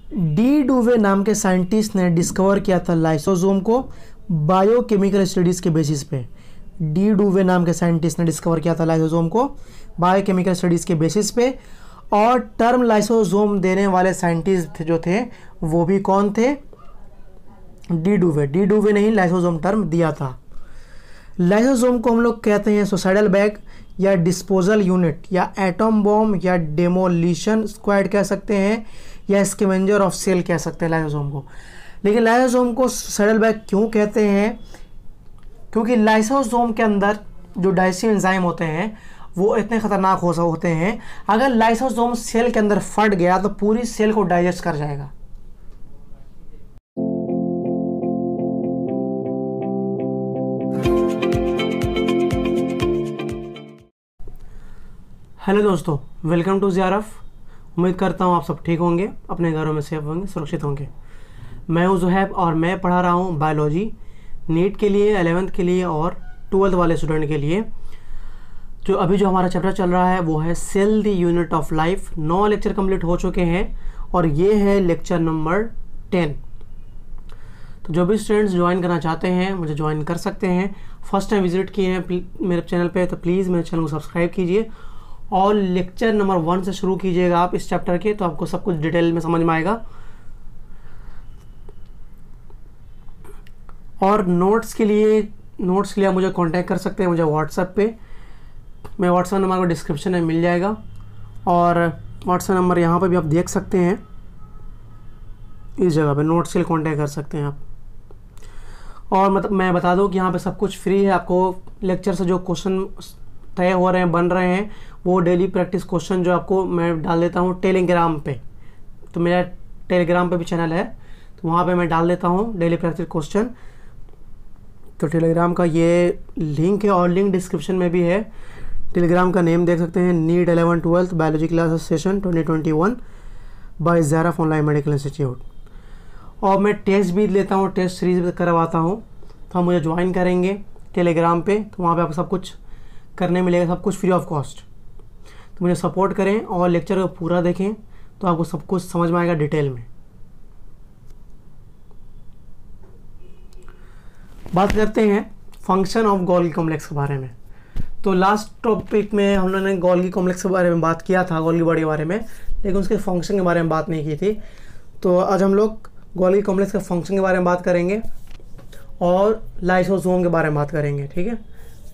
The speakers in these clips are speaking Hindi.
डी डुवे नाम के साइंटिस्ट ने डिस्कवर किया था लाइसोसोम को बायोकेमिकल स्टडीज़ के बेसिस पे। डी डुवे नाम के साइंटिस्ट ने डिस्कवर किया था लाइसोसोम को बायोकेमिकल स्टडीज़ के बेसिस पे। और टर्म लाइसोसोम देने वाले साइंटिस्ट जो थे वो भी कौन थे? डी डुवे ने ही लाइसोसोम टर्म दिया था। लाइसोसोम को हम लोग कहते हैं सुसाइडल बैग या डिस्पोजल यूनिट या एटम बॉम्ब या डेमोलिशन स्क्वाड कह सकते हैं या स्कैवेंजर ऑफ सेल कह सकते हैं लाइसोसोम को। लेकिन लाइसोसोम को सुसाइडल बैग क्यों कहते हैं? क्योंकि लाइसोसोम के अंदर जो डाइजेस्टिव एंजाइम होते हैं वो इतने खतरनाक होते हैं, अगर लाइसोसोम सेल के अंदर फट गया तो पूरी सेल को डाइजेस्ट कर जाएगा। हेलो दोस्तों, वेलकम टू ज़ियारफ। उम्मीद करता हूँ आप सब ठीक होंगे, अपने घरों में सेफ होंगे, सुरक्षित होंगे। मैं हूँ ज़ुहैब और मैं पढ़ा रहा हूँ बायोलॉजी नीट के लिए, 11th के लिए और 12th वाले स्टूडेंट के लिए। जो हमारा चैप्टर चल रहा है वो है cell the unit of life. 9 lecture complete हो चुके हैं और ये है लेक्चर नंबर 10। तो जो भी स्टूडेंट्स ज्वाइन करना चाहते हैं मुझे ज्वाइन कर सकते हैं। फर्स्ट टाइम विजिट किए हैं मेरे चैनल पे तो प्लीज़ मेरे चैनल को सब्सक्राइब कीजिए और लेक्चर नंबर 1 से शुरू कीजिएगा आप इस चैप्टर के, तो आपको सब कुछ डिटेल में समझ में आएगा। और नोट्स के लिए आप मुझे कांटेक्ट कर सकते हैं मुझे व्हाट्सएप पे। मैं व्हाट्सएप नंबर को डिस्क्रिप्शन में मिल जाएगा और व्हाट्सएप नंबर यहाँ पे भी आप देख सकते हैं, इस जगह पे नोट्स के लिए कांटेक्ट कर सकते हैं आप। और मतलब मैं बता दूँ कि यहाँ पे सब कुछ फ्री है। आपको लेक्चर से जो क्वेश्चन तय हो रहे हैं, बन रहे हैं, वो डेली प्रैक्टिस क्वेश्चन जो आपको मैं डाल देता हूँ टेलीग्राम पे। तो मेरा टेलीग्राम पे भी चैनल है, तो वहाँ पे मैं डाल देता हूँ डेली प्रैक्टिस क्वेश्चन। तो टेलीग्राम का ये लिंक है और लिंक डिस्क्रिप्शन में भी है। टेलीग्राम का नेम देख सकते हैं, NEET 11-12 biology class session 2021 by ज़ियारफ ऑनलाइन मेडिकल इंस्टीट्यूट। और मैं टेस्ट भी लेता हूँ, टेस्ट सीरीज भी करवाता हूँ। तो हम मुझे ज्वाइन करेंगे टेलीग्राम पे, तो वहाँ पे आपको सब कुछ करने मिलेगा, सब कुछ फ्री ऑफ कॉस्ट। तो मुझे सपोर्ट करें और लेक्चर को पूरा देखें तो आपको सब कुछ समझ में आएगा डिटेल में। बात करते हैं फंक्शन ऑफ गोल्गी कॉम्प्लेक्स के बारे में। तो लास्ट टॉपिक में हम लोगों ने गोल्गी कॉम्प्लेक्स के बारे में बात किया था, गोल्गी बॉडी के बारे में, लेकिन उसके फंक्शन के बारे में बात नहीं की थी। तो आज हम लोग गोल्गी कॉम्प्लेक्स के फंक्शन के बारे में बात करेंगे और लाइसोसोम के बारे में बात करेंगे, ठीक है।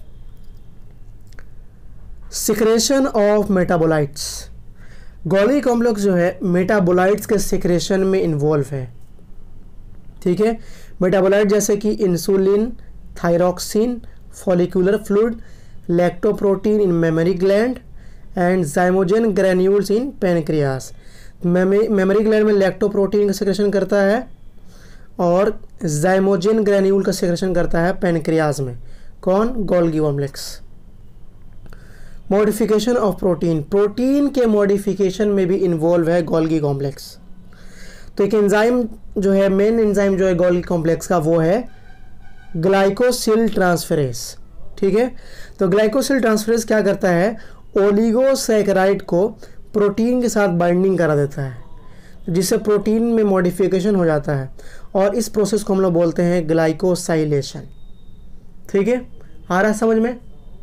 Secretion of metabolites. Golgi complex जो है मेटाबोलाइट्स के सिक्रेशन में इन्वॉल्व है, ठीक है। मेटाबोलाइट जैसे कि insulin, thyroxine, follicular fluid, lactoprotein in mammary gland and zymogen granules in pancreas. Mammary gland में लैक्टोप्रोटीन का सिक्रेशन करता है और ज़ाइमोजेन ग्रैन्यूल का सिक्रेशन करता है पैनक्रियास में। कौन? Golgi complex. Modification of protein के मॉडिफिकेशन में भी इन्वॉल्व है गोल्गी कॉम्प्लेक्स। तो एक एंजाइम जो है, मेन एंजाइम जो है गोल्गी कॉम्प्लेक्स का, वो है ग्लाइकोसिल ट्रांसफेरेज, ठीक है। तो ग्लाइकोसिल ट्रांसफेरेज क्या करता है? ओलिगोसैकेराइड को प्रोटीन के साथ बाइंडिंग करा देता है, जिससे प्रोटीन में मॉडिफिकेशन हो जाता है और इस प्रोसेस को हम लोग बोलते हैं ग्लाइकोसाइलेशन, ठीक है। आ रहा है समझ में?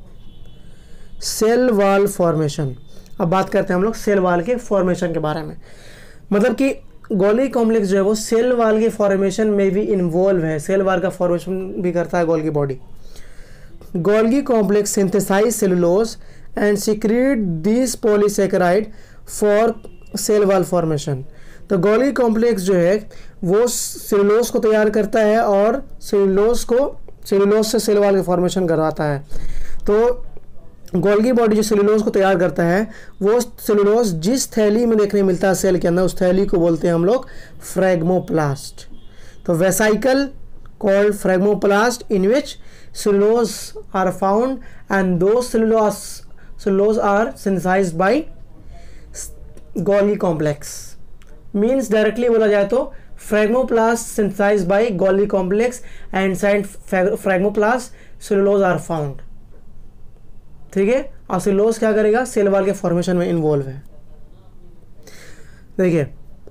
Cell wall formation. अब बात करते हैं हम लोग सेल वॉल के फॉर्मेशन के बारे में। मतलब कि गोल्गी कॉम्प्लेक्स जो है वो सेल वॉल के फॉर्मेशन में भी इन्वॉल्व है, सेल वॉल का फॉर्मेशन भी करता है Golgi body. Golgi complex synthesize cellulose and secrete this polysaccharide for cell wall formation. तो गोल्गी कॉम्प्लेक्स जो है वो सेलुलोज को तैयार करता है और सेलुलोज से सेल वॉल का फॉर्मेशन करवाता है। तो गोल्गी बॉडी जो सेलुलोज को तैयार करता है, वो सेलुलोज जिस थैली में देखने मिलता है सेल के अंदर, उस थैली को बोलते हैं हम लोग फ्रैग्मोप्लास्ट। तो vesicle called phragmoplast in which cellulose are found and though cellulose are synthesized by Golgi complex. Means directly बोला जाए तो phragmoplast synthesized by Golgi complex and side phragmoplast cellulose are found, ठीक है। और सेलुलोज क्या करेगा? सेल वॉल के फॉर्मेशन में इन्वॉल्व है। देखिए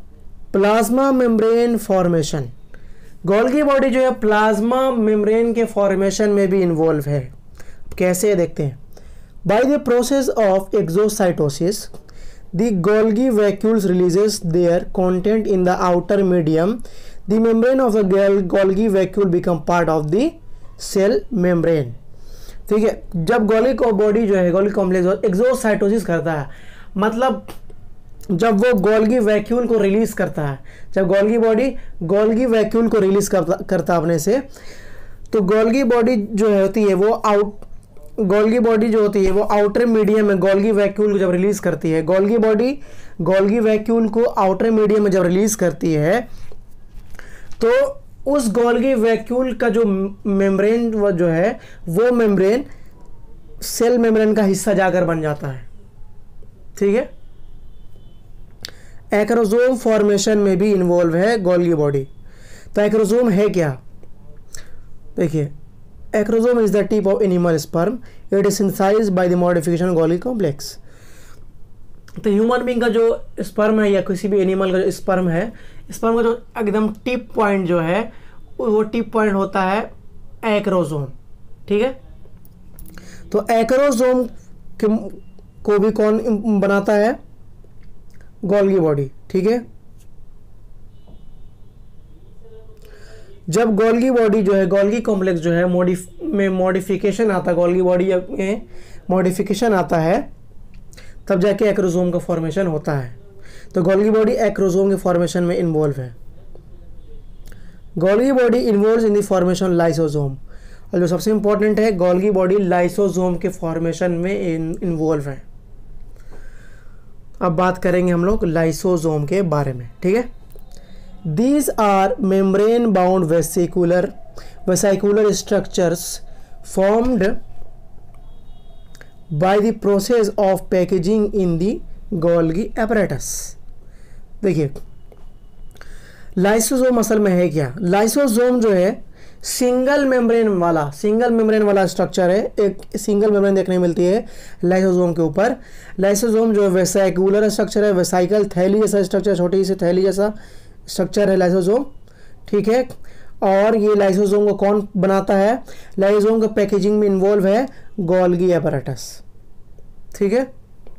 plasma membrane formation, Golgi body जो है प्लाज्मा मेम्ब्रेन के फॉर्मेशन में भी इन्वॉल्व है। कैसे देखते हैं। By the process of exocytosis the Golgi vacuoles releases their content in the outer medium, the membrane of the Golgi vacuole become part of the cell membrane. ठीक है, जब गोल्गी बॉडी जो है गोल्गी कॉम्प्लेक्स एक्सोसाइटोसिस करता है, मतलब जब वो गोल्गी वैक्यूल को रिलीज करता है, जब गोल्गी बॉडी गोल्गी वैक्यूल को रिलीज करता अपने से, तो गोल्गी बॉडी जो होती है वो गोल्गी बॉडी जो होती है वो आउटर मीडियम में गोल्गी वैक्यूल को जब रिलीज करती है, गोल्गी बॉडी गोल्गी वैक्यूल को आउटर मीडियम में जब रिलीज करती है, तो उस गोल्गी वैक्यूल का जो मेम्ब्रेन जो है वो मेम्ब्रेन सेल मेम्ब्रेन का हिस्सा जाकर बन जाता है। ठीक है, एक्रोसोम फॉर्मेशन में भी इन्वॉल्व है गोल्गी बॉडी। तो एक्रोसोम है क्या, देखिए, acrosome is the tip of animal sperm, it is synthesized by the modification Golgi complex. तो ह्यूमन बीइंग का जो स्पर्म है या किसी भी एनिमल का जो स्पर्म है, स्पर्म का जो एकदम टिप पॉइंट जो है वो टिप पॉइंट होता है एक्रोसोम। ठीक है, तो एक्रोसोम को भी कौन बनाता है, गोल्गी बॉडी। ठीक है, जब गोल्गी बॉडी जो है गोल्गी कॉम्प्लेक्स जो है मॉडिफिकेशन आता है, गोल्गी बॉडी में मॉडिफिकेशन आता है, तब जाके एक्रोसोम का फॉर्मेशन होता है। तो गोल्गी बॉडी एक्रोसोम के फॉर्मेशन में इन्वॉल्व है। Golgi body involve in the formation lysosome, और जो सबसे इंपॉर्टेंट है गोल्गी बॉडी लाइसोसोम के फॉर्मेशन में इन्वॉल्व है। अब बात करेंगे हम लोग लाइसोसोम के बारे में। ठीक है, These are membrane bound vesicular structures formed by the process of packaging in the Golgi apparatus। देखिए, लाइसोसोम असल में है क्या, लाइसोसोम जो है सिंगल मेम्ब्रेन वाला स्ट्रक्चर है। एक सिंगल मेम्ब्रेन देखने मिलती है लाइसोसोम के ऊपर। लाइसोसोम जो है वेसाइकुलर स्ट्रक्चर है, वेसाइकल थैली जैसा स्ट्रक्चर, छोटी सी थैली जैसा स्ट्रक्चर है लाइसोसोम। ठीक है, और ये लाइसोसोम को कौन बनाता है, लाइसोसोम का पैकेजिंग में इन्वॉल्व है गोल्गी apparatus। ठीक है,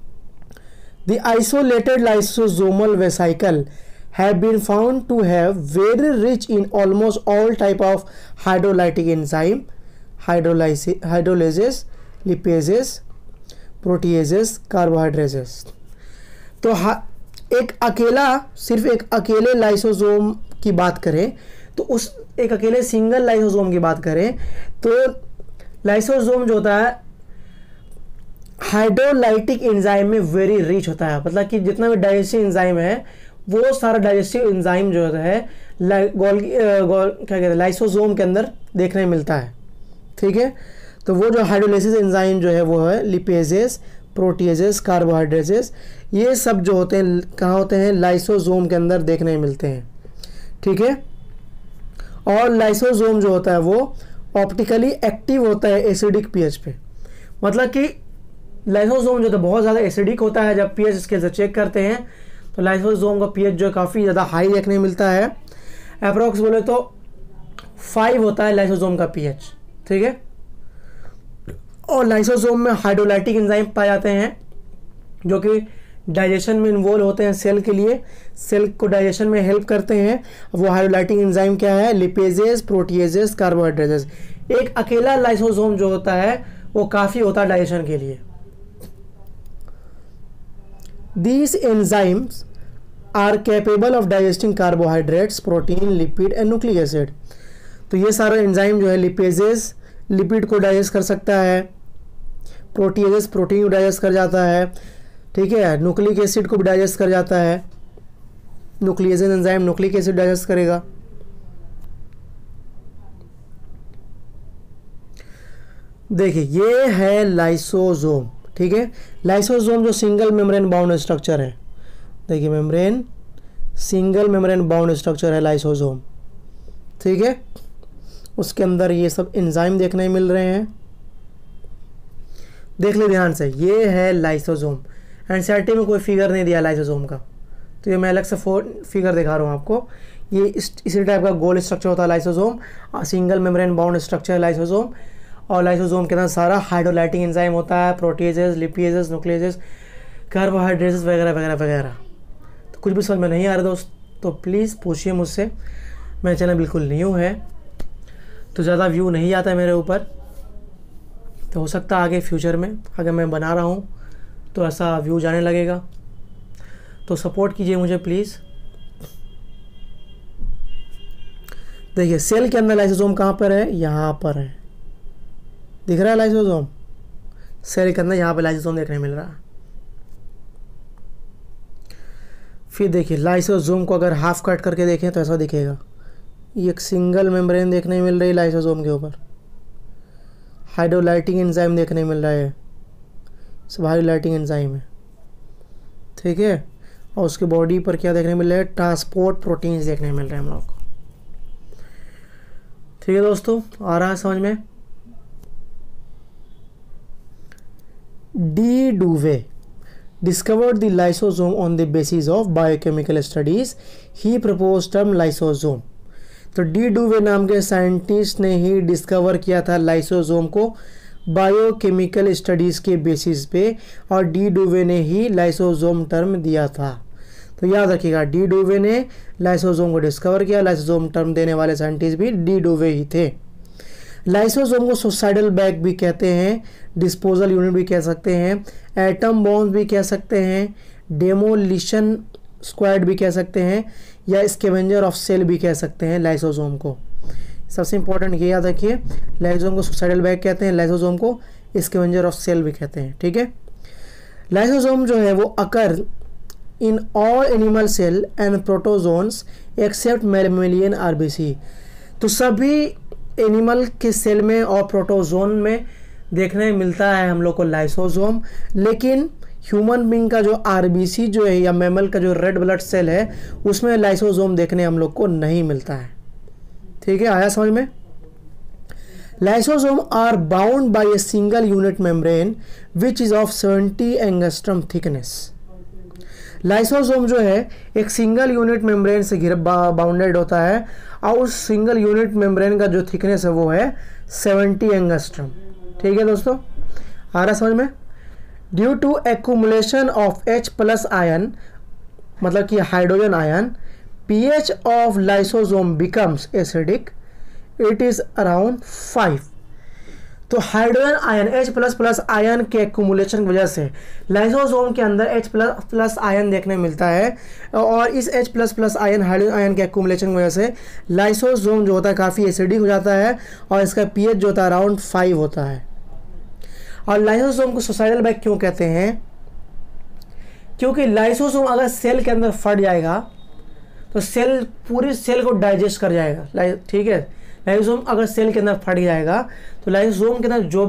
the isolated lysosomal vesicle have been found to have very rich in almost all type of hydrolytic enzyme, hydrolases, lipases, proteases, carbohydrates। तो सिर्फ एक अकेले लाइसोसोम की बात करें तो उस एक अकेले सिंगल लाइसोसोम की बात करें तो लाइसोसोम जो होता है हाइड्रोलाइटिक एंजाइम में वेरी रिच होता है। मतलब कि जितना भी डाइजेस्टिव एंजाइम है वो सारा डाइजेस्टिव एंजाइम जो है क्या कहते हैं लाइसोसोम के अंदर देखने मिलता है। ठीक है, तो वो जो हाइड्रोलाइसिस एंजाइम जो है वो है लिपेजेस, प्रोटीएजेस, कार्बोहाइड्रेट्स, ये सब जो होते हैं कहाँ होते हैं, लाइसोसोम के अंदर देखने मिलते हैं। ठीक है, और लाइसोसोम जो होता है वो ऑप्टिकली एक्टिव होता है एसिडिक पीएच पे। मतलब कि लाइसोसोम जो है बहुत ज़्यादा एसिडिक होता है। जब पीएच स्केल से चेक करते हैं तो लाइसोसोम का पीएच जो है काफ़ी ज़्यादा हाई देखने मिलता है। अप्रॉक्स बोले तो 5 होता है लाइसोसोम का पीएच। ठीक है, और लाइसोसोम में हाइड्रोलाइटिक एंजाइम पाए जाते हैं जो कि डाइजेशन में इन्वॉल्व होते हैं सेल के लिए, सेल को डाइजेशन में हेल्प करते हैं। वो हाइड्रोलाइटिक एंजाइम क्या है, लिपेजेस, प्रोटीएजेस, कार्बोहाइड्रेट्स। एक अकेला लाइसोसोम जो होता है वो काफ़ी होता है डाइजेशन के लिए। These enzymes are capable of digesting carbohydrates, protein, lipid and nucleic acid। तो ये सारा एंजाइम जो है लिपेजेस लिपिड को डाइजेस्ट कर सकता है, प्रोटीएजेस प्रोटीन को डाइजेस्ट कर जाता है। ठीक है, न्यूक्लिक एसिड को भी डाइजेस्ट कर जाता है, nuclease enzyme nucleic acid digest करेगा। देखिए ये है लाइसोसोम। ठीक है, लाइसोसोम जो सिंगल मेम्ब्रेन बाउंड स्ट्रक्चर है, देखिए सिंगल मेम्ब्रेन बाउंड स्ट्रक्चर है लाइसोसोम। ठीक है, उसके अंदर ये सब एंजाइम देखने मिल रहे हैं। देख ले ध्यान से, ये है लाइसोसोम। एनसीईआरटी में कोई फिगर नहीं दिया लाइसोसोम का। तो ये मैं अलग से फिगर दिखा रहा हूँ आपको। ये इसी टाइप का गोल स्ट्रक्चर होता है lysosome, single membrane bound structure है लाइसोसोम। और लाइसोसोम के अंदर सारा हाइड्रोलाइटिक एंजाइम होता है, प्रोटीजेस, लिपिएजेस, न्यूक्लियसेस, कार्बोहाइड्रेट्स वगैरह वगैरह वगैरह। तो कुछ भी समझ में नहीं आ रहा दोस्त तो प्लीज़ पूछिए मुझसे। मेरा चैनल बिल्कुल न्यू है तो ज़्यादा व्यू नहीं आता है मेरे ऊपर, तो हो सकता है आगे फ्यूचर में अगर मैं बना रहा हूँ तो ऐसा व्यू जाने लगेगा। तो सपोर्ट कीजिए मुझे प्लीज़। देखिए सेल के अंदर लाइसोसोम कहाँ पर है, यहाँ पर है, दिख रहा है लाइसोसोम। सेल के अंदर यहाँ पर लाइसोसोम देखने मिल रहा है। फिर देखिए लाइसोसोम को अगर हाफ कट करके देखें तो ऐसा दिखेगा। ये एक सिंगल मेम्ब्रेन देखने मिल रही है लाइसोसोम के ऊपर, हाइड्रोलाइटिक एंजाइम देखने मिल रहा है, सब हाइड्रोलाइटिक एंजाइम है, ठीक है। और उसके बॉडी पर क्या देखने मिल रहा है, ट्रांसपोर्ट प्रोटीन्स देखने मिल रहे हैं हम लोग को। ठीक है दोस्तों, आ रहा है समझ में। De Duve discovered the lysosome on the basis of biochemical studies. He proposed term lysosome. तो डी डुवे नाम के साइंटिस्ट ने ही डिस्कवर किया था लाइसोसोम को बायोकेमिकल स्टडीज़ के बेसिस पे, और डी डुवे ने ही लाइसोसोम टर्म दिया था। तो याद रखिएगा डी डुवे ने लाइसोसोम को डिस्कवर किया, लाइसोसोम टर्म देने वाले साइंटिस्ट भी डी डुवे ही थे। लाइसोसोम को सुसाइडल बैग भी कहते हैं, डिस्पोजल यूनिट भी कह सकते हैं, एटम बॉम्ब भी कह सकते हैं, डेमोलिशन स्क्वाड भी कह सकते हैं, या स्कैवेंजर ऑफ सेल भी कह सकते हैं लाइसोसोम को। सबसे इंपॉर्टेंट ये याद रखिए, लाइसोसोम को सुसाइडल बैग कहते हैं, लाइसोसोम को स्कैवेंजर ऑफ सेल भी कहते हैं, ठीक है। लाइसोसोम जो है वो occur in all animal cell and protozoans except mammalian RBC. तो सभी एनिमल के सेल में और प्रोटोजोन में देखने मिलता है हम लोग को लाइसोसोम, लेकिन ह्यूमन बींग का जो आरबीसी जो है या मैमल का जो रेड ब्लड सेल है उसमें लाइसोसोम देखने हम लोग को नहीं मिलता है। ठीक है, आया समझ में। Lysosome are bound by a single unit membrane which is of 70 angstrom thickness. Lysosome जो है एक सिंगल यूनिट मेम्ब्रेन से बाउंडेड होता है, और उस सिंगल यूनिट मेम्ब्रेन का जो थिकनेस है वो है 70 एंगस्ट्रम। ठीक है दोस्तों, आ रहा समझ में। Due to accumulation of H+ ion, मतलब कि hydrogen ion, pH of lysosome becomes acidic, it is around 5। तो हाइड्रोजन आयन H++ आयन के एक्यूमुलेशन की वजह से लाइसोसोम के अंदर H++ आयन देखने मिलता है, और इस H++ आयन हाइड्रोजन आयन के एक्यूमुलेशन की वजह से लाइसोसोम जो होता है काफ़ी एसिडिक हो जाता है, और इसका pH जो होता है अराउंड 5 होता है। और लाइसोसोम को सुसाइडल बैग क्यों कहते हैं, क्योंकि लाइसोसोम अगर सेल के अंदर फट जाएगा तो सेल पूरी सेल को डाइजेस्ट कर जाएगा। ठीक है, लाइसोसोम अगर सेल के अंदर फट जाएगा तो लाइसोसोम के अंदर जो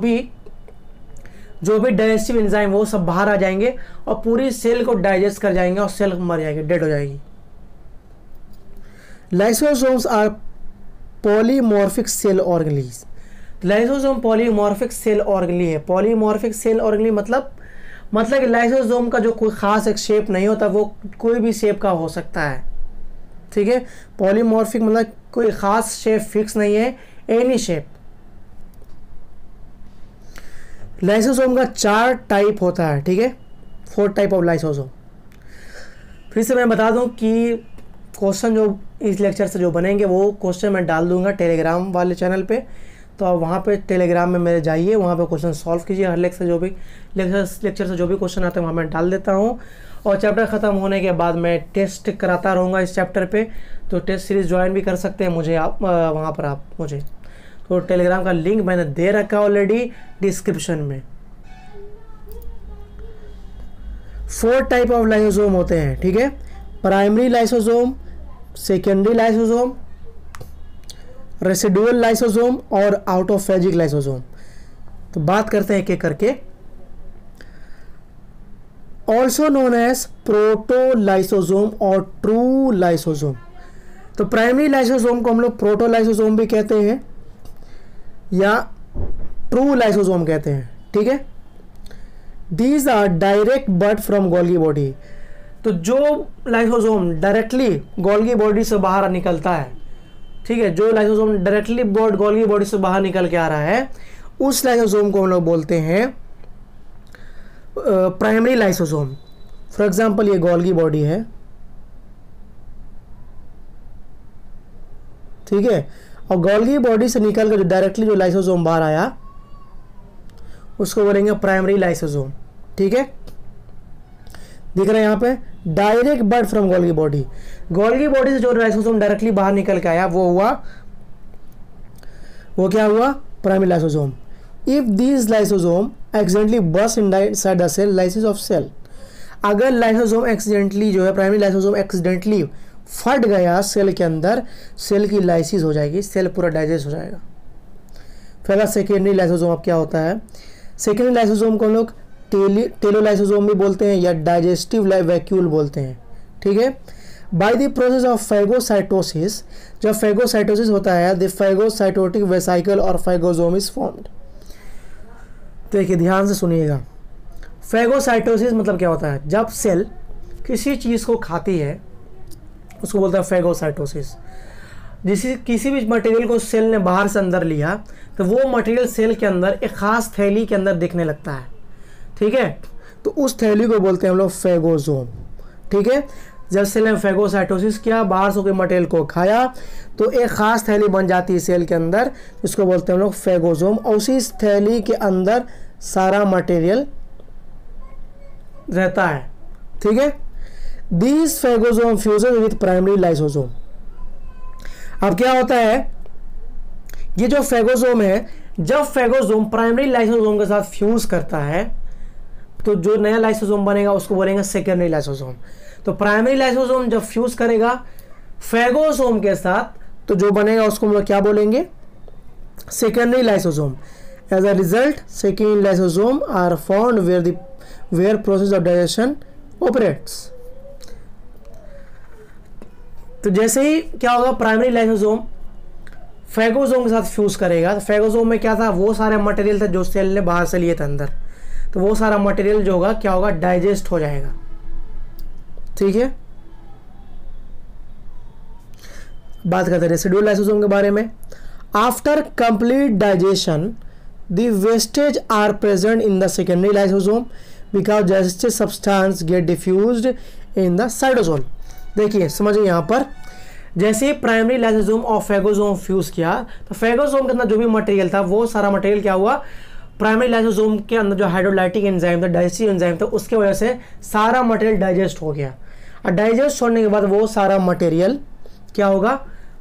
भी डाइजेस्टिव एंजाइम वो सब बाहर आ जाएंगे और पूरी सेल को डाइजेस्ट कर जाएंगे और सेल मर जाएगी, डेड हो जाएगी। Lysosomes are polymorphic cell organelles. Lysosome polymorphic cell organelle है। पॉलीमॉर्फिक सेल ऑर्गेनी मतलब कि लाइसोसोम का जो कोई खास एक शेप नहीं होता, वो कोई भी शेप का हो सकता है। ठीक है, पॉलीमॉर्फिक मतलब कोई खास शेप फिक्स नहीं है, एनी शेप। लाइसोसोम का 4 टाइप होता है, ठीक है, 4 टाइप ऑफ लाइसोसोम। फिर से मैं बता दूं कि क्वेश्चन जो इस लेक्चर से जो बनेंगे वो क्वेश्चन मैं डाल दूंगा टेलीग्राम वाले चैनल पे, तो आप वहाँ पे टेलीग्राम में मेरे जाइए, वहाँ पे क्वेश्चन सॉल्व कीजिए। हर लेक्चर से जो भी क्वेश्चन आते हैं वहाँ मैं डाल देता हूँ, और चैप्टर ख़त्म होने के बाद मैं टेस्ट कराता रहूँगा इस चैप्टर पे, तो टेस्ट सीरीज़ ज्वाइन भी कर सकते हैं मुझे आप वहाँ पर आप मुझे। तो टेलीग्राम का लिंक मैंने दे रखा है ऑलरेडी डिस्क्रिप्शन में। 4 टाइप ऑफ लाइसोसोम होते हैं, ठीक है, primary lysosome, secondary lysosome, residual lysosome और आउटोफेजिक लाइसोसोम। तो बात करते हैं एक एक करके। ऑल्सो नोन एज प्रोटोलाइसोसोम और ट्रू लाइसोसोम। तो प्राइमरी लाइसोसोम को हम लोग प्रोटोलाइसोसोम भी कहते हैं या ट्रू लाइसोसोम कहते हैं, ठीक है। These are direct birth from Golgi body. तो जो लाइसोसोम डायरेक्टली गोल्गी बॉडी से बाहर निकलता है, ठीक है, जो लाइसोसोम डायरेक्टली गोल्गी बॉडी से बाहर निकल के आ रहा है, उस लाइसोसोम को हम लोग बोलते हैं प्राइमरी लाइसोसोम। फॉर एग्जांपल ये गोल्गी बॉडी है, ठीक है, और गोल्गी बॉडी से निकल कर जो डायरेक्टली जो लाइसोसोम बाहर आया उसको बोलेंगे प्राइमरी लाइसोसोम। ठीक है, दिख रहा है यहाँ पे direct birth from Golgi body. Golgi body से जो लाइसोसोम डायरेक्टली बाहर निकल के आया वो क्या हुआ, primary lysosome. If this lysosome accidentally burst inside the cell, lysis of cell. अगर लाइसोसोम एक्सीडेंटली जो है प्राइमरी लाइसोसोम एक्सीडेंटली फट गया सेल के अंदर, सेल की लाइसिस हो जाएगी, सेल पूरा डाइजेस्ट हो जाएगा। फिर सेकेंडरी लाइसोसोम अब क्या होता है, सेकेंडरी लाइसोसोम को हम लोग टेलोलाइसोसोम भी बोलते हैं या डाइजेस्टिव वैक्यूल बोलते हैं। ठीक है, by the process of phagocytosis, जब फैगोसाइटोसिस होता है द फैगोसाइटोटिक वेसाइकल और फैगोसोम इज फॉर्म्ड। देखिए ध्यान से सुनिएगा, फैगोसाइटोसिस मतलब क्या होता है, जब सेल किसी चीज़ को खाती है उसको बोलता है फैगोसाइटोसिस। किसी भी मटेरियल को सेल ने बाहर से अंदर लिया तो वो मटेरियल सेल के अंदर एक खास थैली के अंदर दिखने लगता है। ठीक है, तो उस थैली को बोलते हैं हम लोग फैगोसोम। ठीक है, जब सेल ने फैगोसाइटोसिस किया, बाहर से कोई मटेरियल को खाया तो एक खास थैली बन जाती है सेल के अंदर, जिसको बोलते हैं हम लोग फैगोसोम। और उसी थैली के अंदर सारा मटेरियल रहता है। ठीक है, this phagosome fuses with primary lysosome. अब क्या होता है, ये जो फैगोसोम है, जब फैगोसोम प्राइमरी लाइसोसोम के साथ फ्यूज करता है तो जो नया लाइसोसोम बनेगा उसको बोलेंगे सेकेंडरी लाइसोसोम। तो प्राइमरी लाइसोसोम जब फ्यूज करेगा फैगोसोम के साथ तो जो बनेगा उसको हम लोग क्या बोलेंगे, secondary lysosome. As a result secondary lysosome are found where process of digestion operates. तो जैसे ही क्या होगा, प्राइमरी लाइसोसोम फैगोसोम के साथ फ्यूज करेगा तो फैगोसोम में क्या था, वो सारे मटेरियल थे जो सेल ने बाहर से लिए थे अंदर, तो वो सारा मटेरियल जो होगा क्या होगा, डाइजेस्ट हो जाएगा। ठीक है, बात करते हैं रेसिडुअल लाइसोसोम के बारे में। After complete digestion the wastage are present in the secondary lysosome because digested substance get diffused in the cytosol. देखिए समझिए यहाँ पर, जैसे ही प्राइमरी लाइसोसोम और फैगोसोम फ्यूज किया तो फैगोसोम के अंदर जो भी मटेरियल था वो सारा मटेरियल क्या हुआ, प्राइमरी लाइसोसोम के अंदर जो हाइड्रोलाइटिक एंजाइम था, डाइजेस्टिव एंजाइम था, उसके वजह से सारा मटेरियल डाइजेस्ट हो गया। और डाइजेस्ट होने के बाद वो सारा मटेरियल क्या होगा,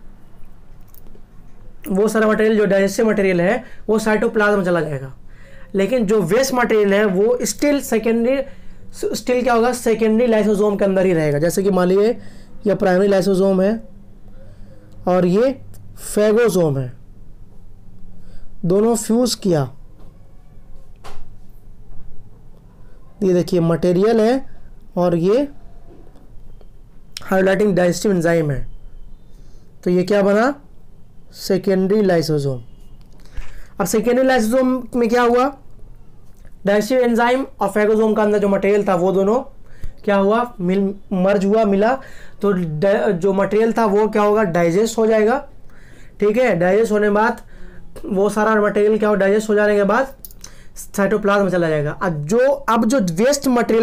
वो सारा मटेरियल जो डाइजेस्टिव मटेरियल है वो साइटोप्लाज्म में चला जाएगा। लेकिन जो वेस्ट मटेरियल है वो स्टिल क्या होगा, सेकेंडरी लाइसोसोम के अंदर ही रहेगा। जैसे कि मान लीजिए यह प्राइमरी लाइसोसोम है और ये फैगोसोम है, दोनों फ्यूज किया, ये देखिए मटेरियल है और ये हाइड्रोलाइटिक डाइजेस्टिव एंजाइम है, तो ये क्या बना, सेकेंडरी लाइसोसोम। अब सेकेंडरी लाइसोसोम में क्या हुआ, डाइजेस्टिव एंजाइम और फैगोसोम का अंदर जो मटेरियल था वो दोनों क्या हुआ, मर्ज हुआ, मिला, तो जो मटेरियल था वो क्या होगा, डाइजेस्ट हो जाएगा। ठीक है, डाइजेस्ट होने के बाद वो सारा मटेरियल क्या हो, डाइजेस्ट हो जाने के बाद साइटोप्लाज्म में चला जाएगा। अब जो वेस्ट मटेरियल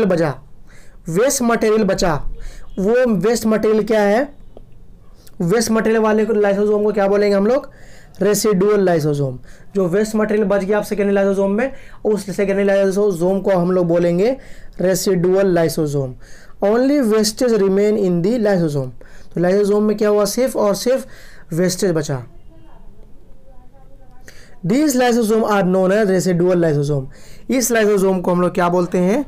बचा वो वेस्ट मटेरियल क्या है, वेस्ट मटेरियल वाले लाइसोसोम को क्या बोलेंगे हम लोग, रेसिडुअल लाइसोसोम। जो वेस्ट मटेरियल बच गया आप सेकेंडरी लाइसोसोम में, उस सेकेंडरी लाइसोसोम को हम लोग बोलेंगे residual lysosome. Only wastage remain in the lysosome. तो लाइसोसोम में क्या हुआ, सिर्फ और सिर्फ वेस्टेज बचा। These lysosome are known as residual lysosome. इस लाइसोसोम को हम लोग क्या बोलते हैं,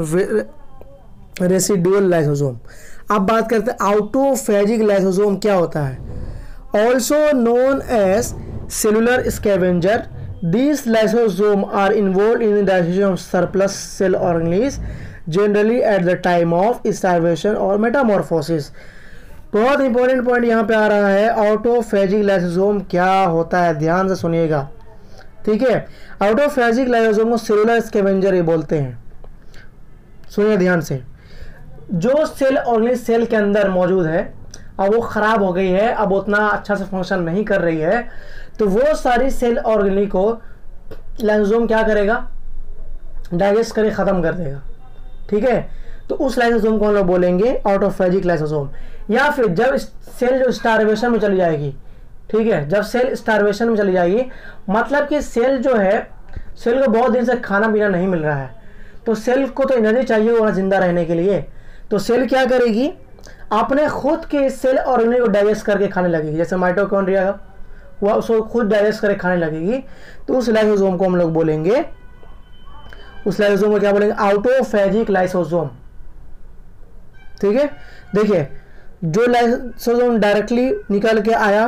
रेसिडुअल लाइसोसोम। अब बात करते हैं आउटोफेजिक लाइसोसोम क्या होता है, also known as cellular scavenger. These lysosome are involve in digestion of surplus cell organelles generally at the time of starvation और मेटामॉर्फोसिस। बहुत इंपॉर्टेंट पॉइंट यहाँ पे आ रहा है, आउटोफेजिक लाइसोसोम क्या होता है, ध्यान से सुनिएगा। ठीक है, आउटोफेजिक लाइसोसोम को सेलुलर स्कैवेंजर ही बोलते हैं। सुनिए ध्यान से, जो सेल ऑर्गेनिक सेल के अंदर मौजूद है अब वो ख़राब हो गई है, अब उतना अच्छा से फंक्शन नहीं कर रही है, तो वो सारी सेल ऑर्गेनिक को लाइसोसोम क्या करेगा, डाइजेस्ट करके ख़त्म कर देगा। ठीक है, तो उस लाइसोसोम को हम लोग बोलेंगे ऑटोफेजिक लाइसोसोम। या फिर जब सेल जो स्टारवेशन में चली जाएगी, ठीक है, जब सेल स्टारवेशन में चली जाएगी मतलब कि सेल जो है, सेल को बहुत दिन से खाना पीना नहीं मिल रहा है, तो सेल को तो एनर्जी चाहिए होगा जिंदा रहने के लिए, तो सेल क्या करेगी, अपने खुद के सेल ऑर्गेनिक को डाइजेस्ट करके खाने लगेगी। जैसे माइटोकॉन्ड्रिया हुआ, उसको खुद डाइजेस्ट करके खाने लगेगी, तो उस लाइसोसोम को हम लोग बोलेंगे, उस लाइसोसोम को क्या बोलेंगे, ऑटोफेजिक लाइसोसोम। ठीक है, देखिए जो लाइसोसोम डायरेक्टली निकल के आया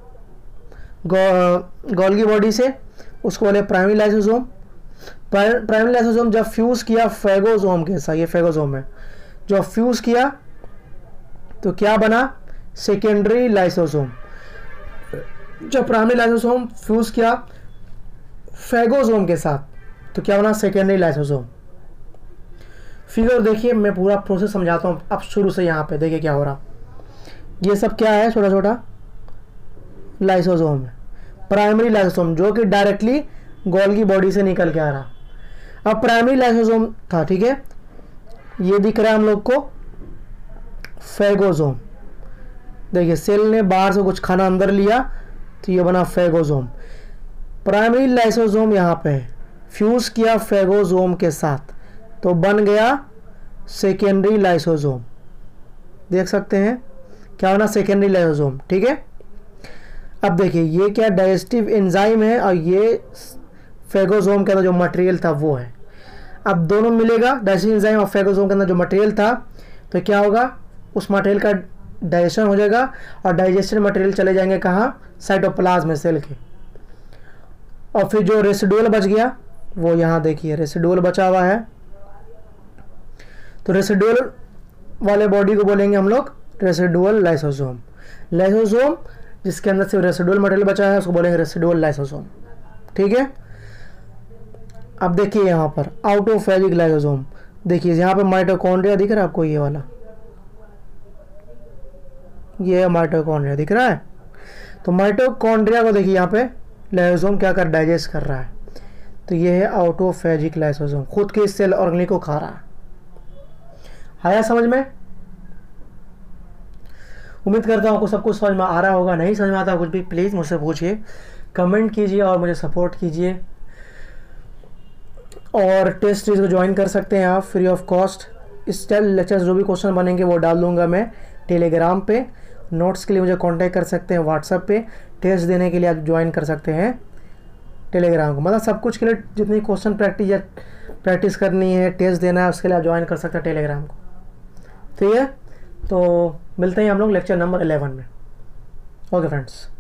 गोल्गी बॉडी से उसको बोले प्राइमरी लाइसोसोम। प्राइमरी लाइसोसोम जब फ्यूज किया फेगोसोम के साथ, ये फेगोसोम है, जो फ्यूज किया तो क्या बना, सेकेंडरी लाइसोसोम। जब प्राइमरी लाइसोसोम फ्यूज किया फेगोसोम के साथ तो क्या बना, सेकेंडरी लाइसोसोम। फिगर देखिए, मैं पूरा प्रोसेस समझाता हूँ अब शुरू से। यहाँ पे देखिए क्या हो रहा, ये सब क्या है, छोटा छोटा लाइसोसोम है, प्राइमरी लाइसोसोम जो कि डायरेक्टली गोल्गी बॉडी से निकल के आ रहा। अब प्राइमरी लाइसोसोम था, ठीक है, ये दिख रहा है हम लोग को फेगोसोम। देखिए सेल ने बाहर से कुछ खाना अंदर लिया तो ये बना फेगोसोम। प्राइमरी लाइसोसोम यहाँ पे फ्यूज किया फेगोसोम के साथ तो बन गया सेकेंडरी लाइसोसोम। देख सकते हैं क्या बना, सेकेंडरी लाइसोसोम। ठीक है, अब देखिए ये क्या डाइजेस्टिव एंजाइम है और ये फेगोसोम के अंदर जो मटेरियल था वो है। अब दोनों मिलेगा, डाइजेस्टिव एंजाइम और फेगोसोम के अंदर जो मटेरियल था, तो क्या होगा, उस मटेरियल का डाइजेशन हो जाएगा और डाइजेस्टेड मटेरियल चले जाएंगे कहाँ, साइटोप्लाज्म में सेल के। और फिर जो रेसिडुअल बच गया वो यहाँ देखिए रेसिडुअल बचा हुआ है, तो रेसिडुअल वाले बॉडी को बोलेंगे हम लोग रेसिडुअल लाइसोसोम। लाइसोसोम जिसके अंदर सिर्फ रेसिडुअल मटेरियल बचा है उसको बोलेंगे रेसिडुअल लाइसोसोम। ठीक है, अब देखिए यहाँ पर ऑटोफेजिक लाइसोसोम, देखिए यहाँ पे माइटोकॉन्ड्रिया दिख रहा है आपको, ये वाला, ये माइटोकॉन्ड्रिया दिख रहा है। तो माइटोकॉन्ड्रिया को देखिए यहाँ पे लाइसोसोम क्या कर, डाइजेस्ट कर रहा है, तो ये है ऑटोफेजिक लाइसोसोम, खुद के सेल ऑर्गेनिक को खा रहा है। आया समझ में? उम्मीद करता हूँ आपको सब कुछ समझ में आ रहा होगा। नहीं समझ में आता कुछ भी प्लीज़ मुझसे पूछिए, कमेंट कीजिए और मुझे सपोर्ट कीजिए। और टेस्ट सीरीज को ज्वाइन कर सकते हैं आप फ्री ऑफ कॉस्ट। इस लेक्चर्स जो भी क्वेश्चन बनेंगे वो डाल दूंगा मैं टेलीग्राम पे। नोट्स के लिए मुझे कांटेक्ट कर सकते हैं व्हाट्सएप पे। टेस्ट देने के लिए आप ज्वाइन कर सकते हैं टेलीग्राम को, मतलब सब कुछ के लिए जितनी क्वेश्चन प्रैक्टिस करनी है, टेस्ट देना है, उसके लिए आप ज्वाइन कर सकते हैं टेलीग्राम को। ठीक है, तो मिलते हैं हम लोग लेक्चर नंबर 11 में। Okay friends.